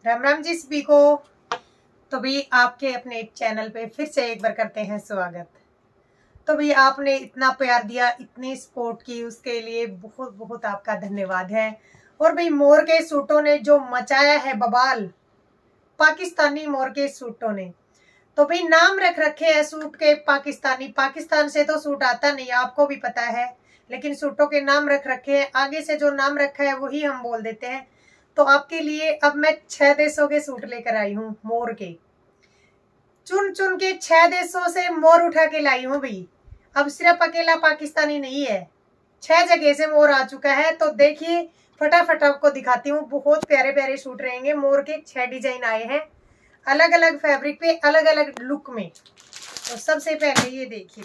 राम राम जी सभी को। तो भी आपके अपने चैनल पे फिर से एक बार करते हैं स्वागत। तो भी आपने इतना प्यार दिया, इतनी सपोर्ट की, उसके लिए बहुत बहुत आपका धन्यवाद है। और भाई मोर के सूटों ने जो मचाया है बवाल, पाकिस्तानी मोर के सूटों ने, तो भाई नाम रख रखे हैं सूट के पाकिस्तानी। पाकिस्तान से तो सूट आता नहीं, आपको भी पता है, लेकिन सूटों के नाम रख रखे हैं। आगे से जो नाम रखा है वही हम बोल देते हैं। तो आपके लिए अब मैं 6 देशों के सूट लेकर आई हूँ, मोर के। चुन चुन के 6 देशों से मोर उठा के लाई हूँ भाई। अब सिर्फ अकेला पाकिस्तानी नहीं है, 6 जगह से मोर आ चुका है। तो देखिए फटाफट आपको दिखाती हूँ। बहुत प्यारे प्यारे सूट रहेंगे। मोर के 6 डिजाइन आए हैं, अलग अलग फैब्रिक पे, अलग अलग लुक में। तो सबसे पहले ये देखिए,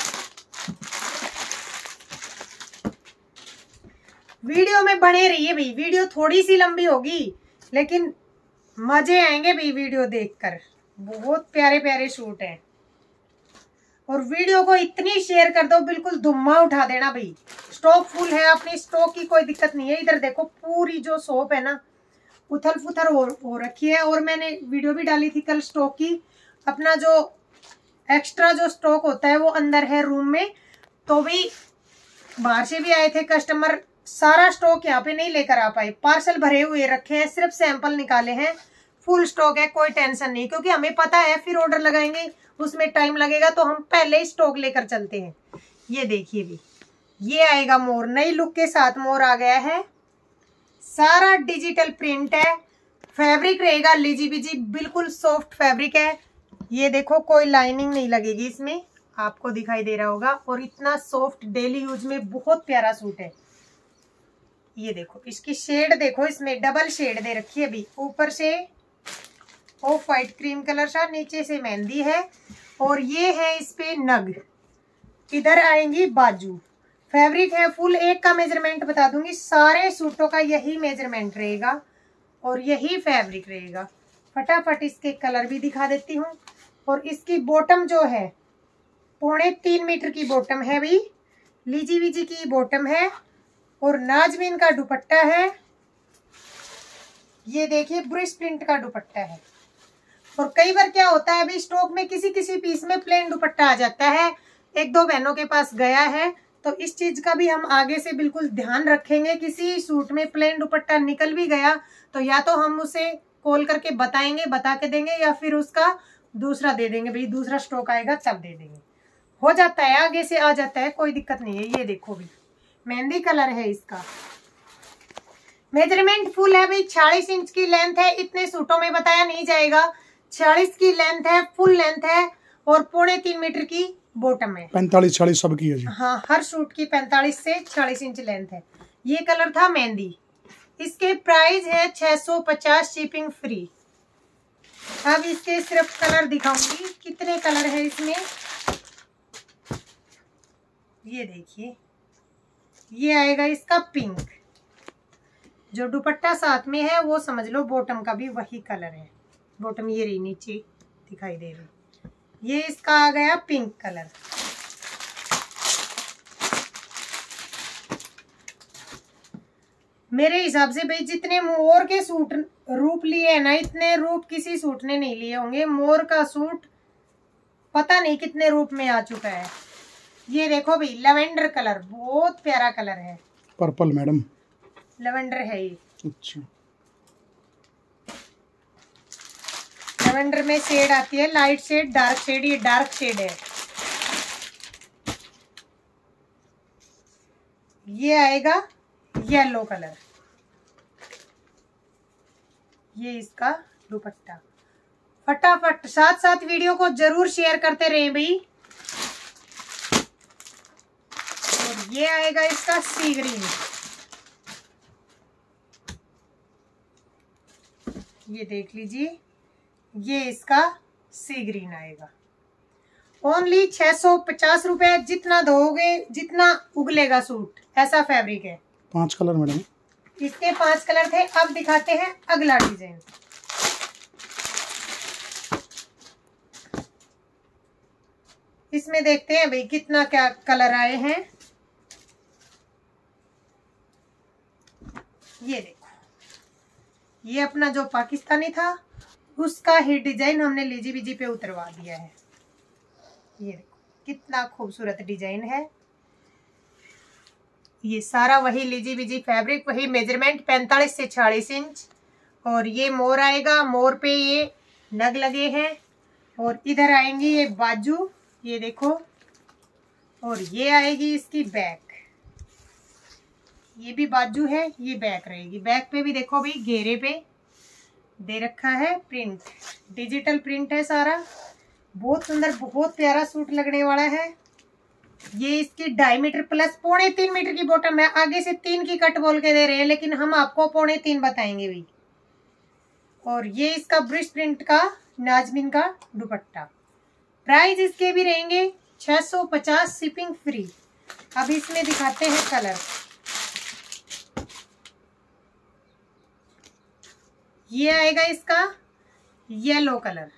वीडियो में बने रहिए भाई। वीडियो थोड़ी सी लंबी होगी लेकिन मजे आएंगे भाई वीडियो देखकर। बहुत प्यारे प्यारे सूट हैं और वीडियो को इतनी शेयर कर दो, बिल्कुल धुम्मा उठा देना भाई। स्टॉक फुल है, अपनी स्टॉक की कोई दिक्कत नहीं है। इधर देखो पूरी जो शॉप है ना, उथल पुथल हो रखी है। और मैंने वीडियो भी डाली थी कल स्टॉक की। अपना जो एक्स्ट्रा जो स्टॉक होता है वो अंदर है रूम में। तो भी बाहर से भी आए थे कस्टमर, सारा स्टॉक यहाँ पे नहीं लेकर आ पाए। पार्सल भरे हुए रखे हैं, सिर्फ सैंपल निकाले हैं। फुल स्टॉक है, कोई टेंशन नहीं, क्योंकि हमें पता है फिर ऑर्डर लगाएंगे उसमें टाइम लगेगा, तो हम पहले ही स्टॉक लेकर चलते हैं। ये देखिए भी, ये आएगा मोर, नई लुक के साथ मोर आ गया है। सारा डिजिटल प्रिंट है, फैब्रिक रहेगा लीजी बीजी, बिल्कुल सॉफ्ट फैब्रिक है। ये देखो कोई लाइनिंग नहीं लगेगी इसमें, आपको दिखाई दे रहा होगा। और इतना सॉफ्ट, डेली यूज में बहुत प्यारा सूट है। ये देखो इसकी शेड देखो, इसमें डबल शेड दे रखी है अभी। ऊपर से ऑफ वाइट क्रीम कलर सा, नीचे से मेहंदी है। और ये है इस पे नग, इधर आएंगी बाजू। फैब्रिक है फुल। एक का मेजरमेंट बता दूंगी, सारे सूटों का यही मेजरमेंट रहेगा और यही फैब्रिक रहेगा। फटाफट इसके कलर भी दिखा देती हूँ। और इसकी बॉटम जो है 3.25 मीटर की बॉटम है भाई, लीजी वीजी की बॉटम है। और नाजमीन का दुपट्टा है, ये देखिए ब्रश प्रिंट का दुपट्टा है। और कई बार क्या होता है अभी स्टॉक में किसी किसी पीस में प्लेन दुपट्टा आ जाता है, एक दो बहनों के पास गया है। तो इस चीज का भी हम आगे से बिल्कुल ध्यान रखेंगे। किसी सूट में प्लेन दुपट्टा निकल भी गया तो या तो हम उसे कॉल करके बताएंगे, बता के देंगे, या फिर उसका दूसरा दे देंगे भाई, दूसरा स्टॉक आएगा तब दे देंगे। हो जाता है, आगे से आ जाता है, कोई दिक्कत नहीं है। ये देखो भी मेहंदी कलर है इसका। मेजरमेंट फुल है भाई, 46 इंच की लेंथ है। इतने सूटों में बताया नहीं जाएगा। 46 की लेंथ है, फुल लेंथ है। और 3.25 मीटर की बॉटम है। 45-46 सब की है जी। हाँ, हर सूट की 45 से 46 इंच लेंथ है। ये कलर था मेहंदी। इसके प्राइस है 650, शिपिंग फ्री। अब इसके सिर्फ कलर दिखाऊंगी, कितने कलर है इसमें। ये देखिए, ये आएगा इसका पिंक। जो दुपट्टा साथ में है वो समझ लो बॉटम का भी वही कलर है। बॉटम ये रही, नीचे दिखाई दे रही। ये इसका आ गया पिंक कलर। मेरे हिसाब से भाई जितने मोर के सूट रूप लिए है ना, इतने रूप किसी सूट ने नहीं लिए होंगे। मोर का सूट पता नहीं कितने रूप में आ चुका है। ये देखो भाई लेवेंडर कलर, बहुत प्यारा कलर है। पर्पल मैडम, लेवेंडर है ये। अच्छा, लेवेंडर में शेड आती है, लाइट शेड, डार्क शेड। ये डार्क शेड है। ये आएगा येलो कलर। ये इसका दुपट्टा। फटाफट साथ साथ वीडियो को जरूर शेयर करते रहें भाई। और ये आएगा इसका सी ग्रीन। ये देख लीजिए, ये इसका सी ग्रीन आएगा। ओनली 650 रुपए। जितना धोगे जितना उगलेगा सूट, ऐसा फैब्रिक है। 5 कलर मैडम, इसके 5 कलर थे। अब दिखाते हैं अगला डिजाइन। इसमें देखते हैं भाई कितना क्या कलर आए हैं। ये देखो, ये अपना जो पाकिस्तानी था उसका ही डिजाइन हमने लीजी बीजी पे उतरवा दिया है। ये देखो कितना खूबसूरत डिजाइन है। ये सारा वही लीजी बीजी फैब्रिक, वही मेजरमेंट 45 से 46 इंच। और ये मोर आएगा, मोर पे ये नग लगे हैं। और इधर आएंगी ये बाजू, ये देखो। और ये आएगी इसकी बैक, ये भी बाजू है, ये बैक रहेगी। बैक पे भी देखो भाई घेरे पे दे रखा है प्रिंट, डिजिटल प्रिंट है सारा। बहुत सुंदर, बहुत प्यारा सूट लगने वाला है। ये इसकी 2.5 मीटर प्लस 2.25 मीटर की बॉटम है। आगे से 3 की कट बोल के दे रहे हैं, लेकिन हम आपको 2.25 बताएंगे भाई। और ये इसका ब्रश प्रिंट का नाजमीन का दुपट्टा। प्राइस इसके भी रहेंगे 650, शिपिंग फ्री। अब इसमें दिखाते हैं कलर। ये आएगा इसका येलो कलर।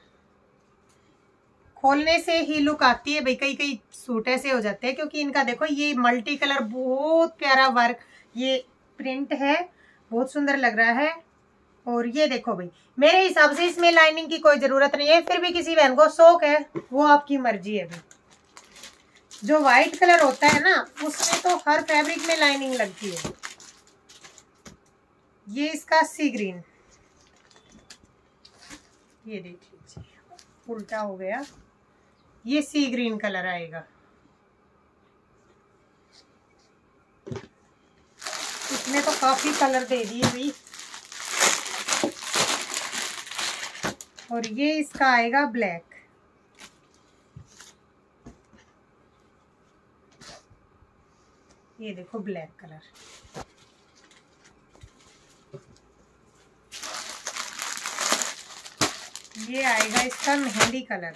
खोलने से ही लुक आती है भाई, कई कई सूट ऐसे हो जाते हैं क्योंकि इनका देखो ये मल्टी कलर, बहुत प्यारा वर्क, ये प्रिंट है, बहुत सुंदर लग रहा है। और ये देखो भाई, मेरे हिसाब से इसमें लाइनिंग की कोई जरूरत नहीं है, फिर भी किसी बहन को शौक है वो आपकी मर्जी है भाई। जो व्हाइट कलर होता है ना उसमें तो हर फैब्रिक में लाइनिंग लगती है। ये इसका सी ग्रीन, ये देख लीजिए उल्टा हो गया, ये सी ग्रीन कलर आएगा। इसमें तो काफी कलर दे दिए भाई। और ये इसका आएगा ब्लैक। ये देखो ब्लैक कलर। ये आएगा इसका मेहंदी कलर।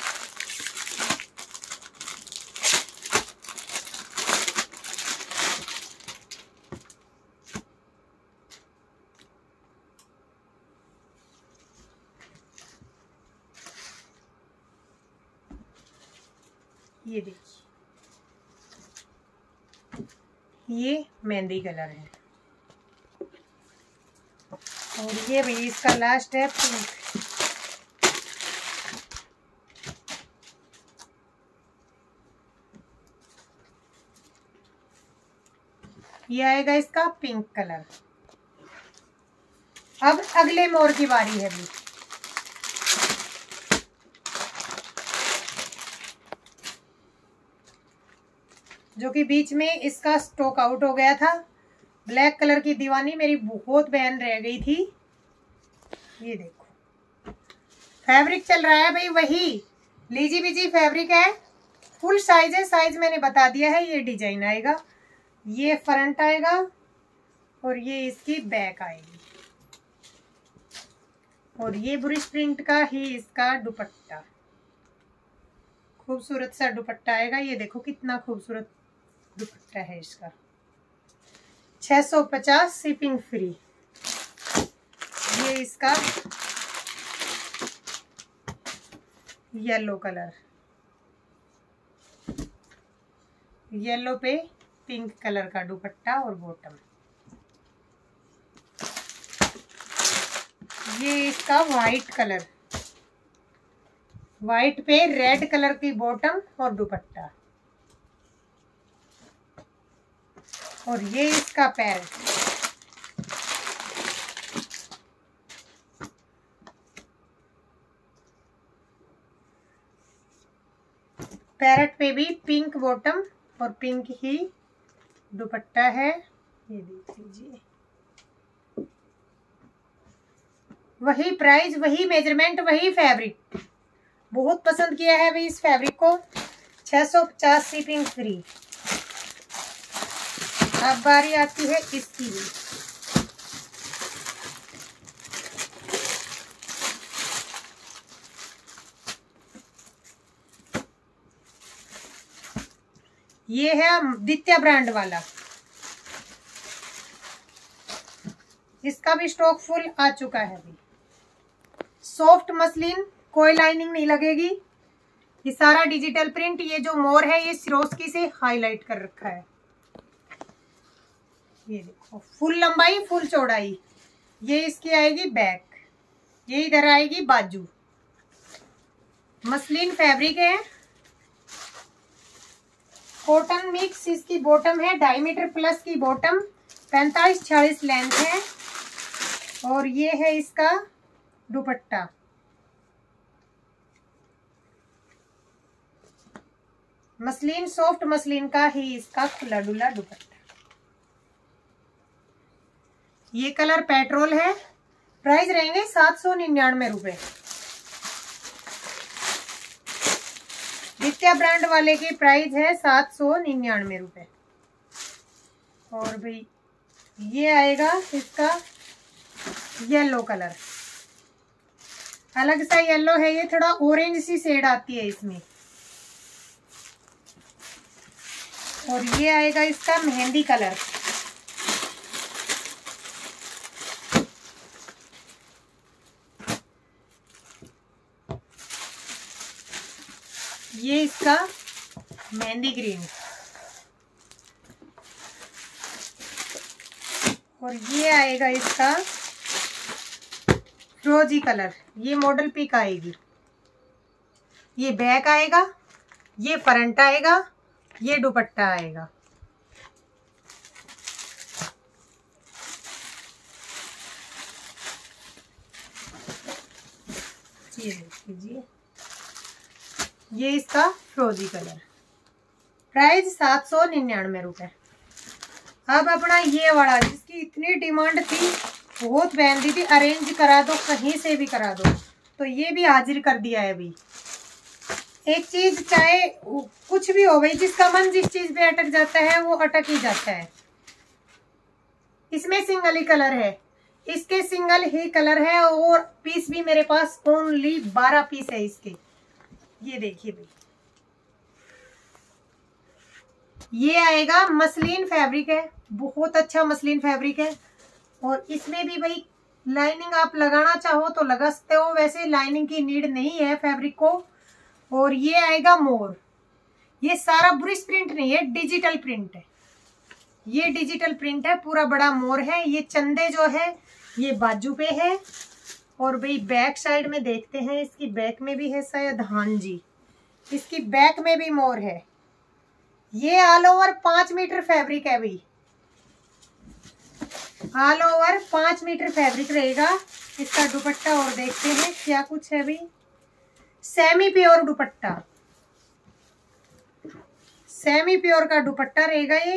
ये देखिए ये मेहंदी कलर है। और ये भाई इसका लास्ट है पिंक। ये आएगा इसका पिंक कलर। अब अगले मोर की बारी है भी। जो कि बीच में इसका स्टॉक आउट हो गया था। ब्लैक कलर की दीवानी मेरी बहुत बहन रह गई थी। ये देखो फैब्रिक चल रहा है भाई, वही लीजी बीजी फैब्रिक है, फुल साइज है। साइज मैंने बता दिया है। ये डिजाइन आएगा, ये फ्रंट आएगा और ये इसकी बैक आएगी। और ये ब्रश प्रिंट का ही इसका दुपट्टा, खूबसूरत सा दुपट्टा आएगा। ये देखो कितना खूबसूरत दुपट्टा है इसका। 650, शिपिंग फ्री। ये इसका येलो कलर, येलो पे पिंक कलर का दुपट्टा और बॉटम। ये इसका वाइट कलर, वाइट पे रेड कलर की बॉटम और दुपट्टा। और ये इसका पैरेट, पैरेट पे भी पिंक बॉटम और पिंक ही दुपट्टा है। ये देख लीजिए, वही प्राइस, वही मेजरमेंट, वही फैब्रिक। बहुत पसंद किया है भाई इस फैब्रिक को। 650, शिपिंग फ्री। अब बारी आती है इसकी भी। ये है दित्या ब्रांड वाला। इसका भी स्टॉक फुल आ चुका है अभी। सॉफ्ट मसलिन, कोई लाइनिंग नहीं लगेगी। ये सारा डिजिटल प्रिंट। ये जो मोर है ये सिरोस्की से हाईलाइट कर रखा है। ये देखो फुल लंबाई फुल चौड़ाई। ये इसकी आएगी बैक, ये इधर आएगी बाजू। मसलिन फैब्रिक है, कॉटन मिक्स इसकी बॉटम है, 2.5 मीटर प्लस की बॉटम, 45-46 लेंथ है। और ये है इसका दुपट्टा। मसलिन, सॉफ्ट मसलिन का ही इसका खुला डुला दुपट्टा। ये कलर पेट्रोल है। प्राइस रहेंगे 799 रुपए। नित्या ब्रांड वाले की प्राइस है 799 रुपए। और भाई ये आएगा इसका येलो कलर, अलग सा येलो है, ये थोड़ा ऑरेंज सी शेड आती है इसमें। और ये आएगा इसका मेहंदी कलर। ये इसका मेहंदी ग्रीन। और ये आएगा इसका फिरोजी कलर। ये मॉडल पिक आएगी। ये बैक आएगा, ये फ्रंट आएगा, ये दुपट्टा आएगा। ये देख लीजिए, ये इसका फिरोजी कलर। प्राइस 799 रुपए। अब अपना ये वाला, जिसकी इतनी डिमांड थी, बहुत पहनती थी, अरेंज करा दो, कहीं से भी करा दो, तो ये भी हाजिर कर दिया है अभी। एक चीज चाहे कुछ भी हो भाई, जिसका मन जिस चीज पे अटक जाता है वो अटक ही जाता है। इसमें सिंगल ही कलर है, इसके सिंगल ही कलर है। और पीस भी मेरे पास ओनली 12 पीस है इसके। ये देखिए भाई, ये आएगा मसलिन फैब्रिक है, बहुत अच्छा मसलिन फैब्रिक है। और इसमें भी भाई लाइनिंग आप लगाना चाहो तो लगा सकते हो, वैसे लाइनिंग की नीड नहीं है फैब्रिक को। और ये आएगा मोर। ये सारा ब्रिश प्रिंट नहीं है, डिजिटल प्रिंट है। ये डिजिटल प्रिंट है, पूरा बड़ा मोर है। ये चंदे जो है ये बाजू पे है। और भाई बैक साइड में देखते हैं, इसकी बैक में भी है शायद, हाँ जी, इसकी बैक में भी मोर है। ये ऑल ओवर 5 मीटर फैब्रिक है भाई, ऑल ओवर 5 मीटर फैब्रिक रहेगा इसका दुपट्टा। और देखते हैं क्या कुछ है भाई। Semi pure dupatta, semi pure का दुपट्टा रहेगा। ये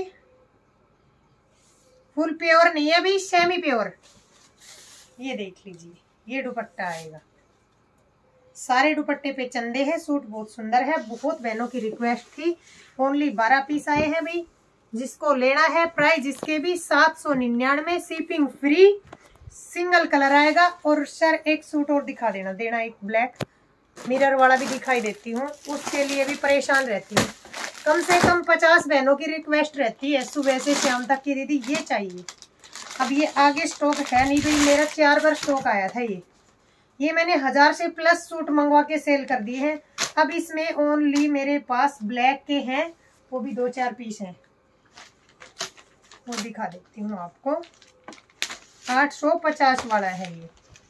फुल प्योर नहीं है भाई, सेमी प्योर। ये देख लीजिए, ये दुपट्टा आएगा। सारे दुपट्टे पे चंदे हैं। सूट बहुत सुंदर है, बहुत बहनों की रिक्वेस्ट थी। ओनली 12 पीस आए हैं भाई, जिसको लेना है। प्राइस इसके भी 799, शिपिंग फ्री। सिंगल कलर आएगा। और सर एक सूट और दिखा देना एक ब्लैक मिरर वाला भी दिखाई देती हूँ, उसके लिए भी परेशान रहती हूँ। कम से कम 50 बहनों की रिक्वेस्ट रहती है सुबह से शाम तक की, दीदी ये चाहिए। अब ये आगे स्टॉक है नहीं भाई, मेरा 4 बार स्टॉक आया था। ये मैंने 1000 से प्लस सूट मंगवा के सेल कर दिए हैं। अब इसमें ओनली मेरे पास ब्लैक के हैं, वो भी 2-4 पीस हैं, वो दिखा देती हूँ आपको। 850 वाला है ये,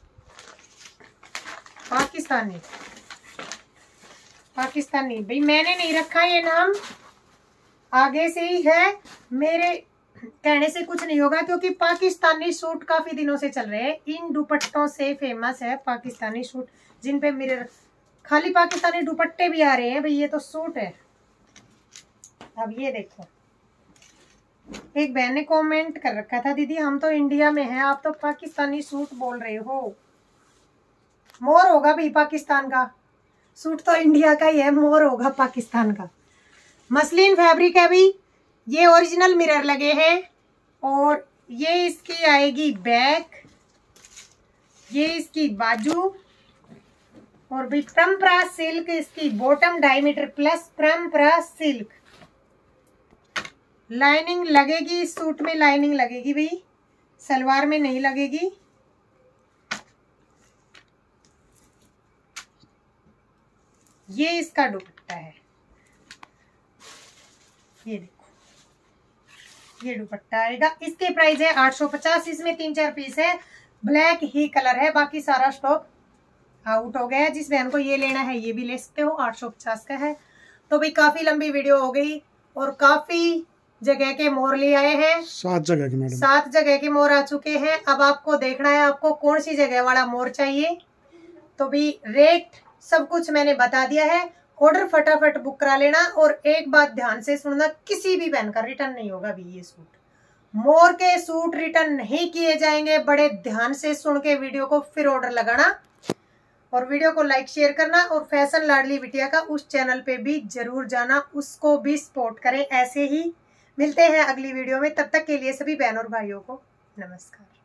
पाकिस्तानी भाई, मैंने नहीं रखा ये नाम, आगे से ही है। मेरे कहने से कुछ नहीं होगा, क्योंकि पाकिस्तानी सूट काफी दिनों से चल रहे हैं। इन दुपट्टों से फेमस है पाकिस्तानी सूट, जिन पे मिरर, खाली पाकिस्तानी दुपट्टे भी आ रहे हैं भाई, ये तो सूट है। अब ये देखो, एक बहन ने कमेंट कर रखा था, दीदी हम तो इंडिया में हैं, आप तो पाकिस्तानी सूट बोल रहे हो। मोर होगा भाई पाकिस्तान का, सूट तो इंडिया का ही है, मोर होगा पाकिस्तान का। मसलिन फैब्रिक है भाई, ये ओरिजिनल मिरर लगे हैं। और ये इसकी आएगी बैक, ये इसकी बाजू। और भाई परंपरा सिल्क इसकी bottom, 2.5 metre plus Parampara silk. Lining लगेगी इस सूट में, लाइनिंग लगेगी भाई, सलवार में नहीं लगेगी। ये इसका दुपट्टा है, ये देखो, ये दुपट्टा आएगा। इसके प्राइस है 850। इसमें 3-4 पीस है। ब्लैक ही कलर है, बाकी सारा स्टॉक आउट हो गया है। जिस बहन को ये लेना है ये भी ले सकते हो, 850 का है। तो भाई काफी लंबी वीडियो हो गई और काफी जगह के मोर ले आए हैं। 7 जगह के मैडम, 7 जगह के मोर आ चुके हैं। अब आपको देखना है आपको कौन सी जगह वाला मोर चाहिए। तो भी रेट सब कुछ मैंने बता दिया है। ऑर्डर फटाफट बुक करा लेना। और एक बात ध्यान से सुनना, किसी भी बहन का रिटर्न नहीं होगा भी। ये सूट, मोर के सूट रिटर्न नहीं किए जाएंगे। बड़े ध्यान से सुन के वीडियो को फिर ऑर्डर लगाना और वीडियो को लाइक शेयर करना। और फैशन लाडली बिटिया का उस चैनल पे भी जरूर जाना, उसको भी सपोर्ट करें। ऐसे ही मिलते हैं अगली वीडियो में, तब तक के लिए सभी बहनों और भाइयों को नमस्कार।